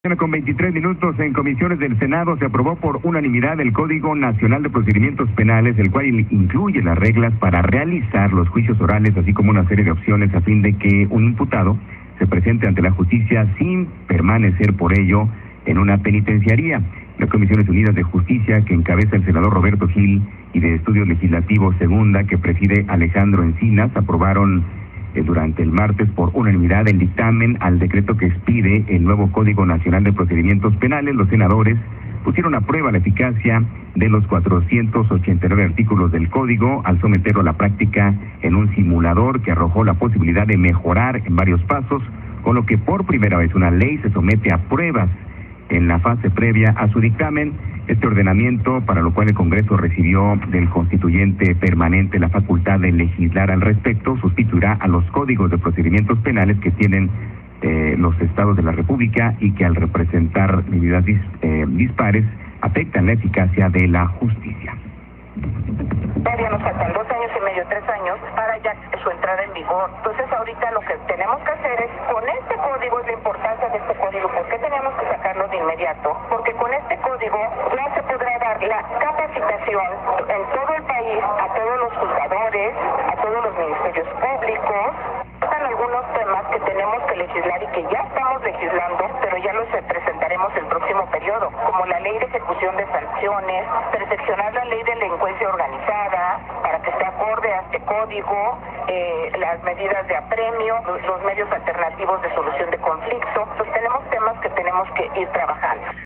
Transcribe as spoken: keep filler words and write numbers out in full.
Bueno, con veintitrés minutos en comisiones del Senado se aprobó por unanimidad el Código Nacional de Procedimientos Penales, el cual incluye las reglas para realizar los juicios orales, así como una serie de opciones a fin de que un imputado se presente ante la justicia sin permanecer por ello en una penitenciaría. Las Comisiones Unidas de Justicia, que encabeza el senador Roberto Gil, y de Estudios Legislativos Segunda, que preside Alejandro Encinas, aprobaron eh, durante el martes por unanimidad el dictamen al decreto que expide el nuevo Código Nacional de Procedimientos Penales. Los senadores pusieron a prueba la eficacia de los cuatrocientos ochenta y nueve artículos del código al someterlo a la práctica en un simulador que arrojó la posibilidad de mejorar en varios pasos, con lo que por primera vez una ley se somete a pruebas en la fase previa a su dictamen. Este ordenamiento, para lo cual el Congreso recibió del constituyente permanente la facultad de legislar al respecto, sustituirá a los códigos de procedimientos penales que tienen eh, los estados de la República y que al representar medidas dis, eh, dispares afectan la eficacia de la justicia. Todavía nos faltan dos años y medio, tres años para ya su entrada en vigor. Entonces ahorita lo que tenemos que hacer es, con este código, es la importancia de este código. ¿Por qué tenemos que sacarlo de inmediato? Porque con este código ya se podrá dar la capacitación en todo el país a todos los juzgadores, a todos los ministerios públicos. Están algunos temas que tenemos que legislar y que ya estamos legislando, pero ya los presentaremos el próximo periodo, como la ley de ejecución de sanciones, perfeccionar la ley de delincuencia organizada para que esté acorde a este código, eh, las medidas de apremio, los, los medios alternativos de solución de conflicto. Pues tenemos temas que tenemos que ir trabajando.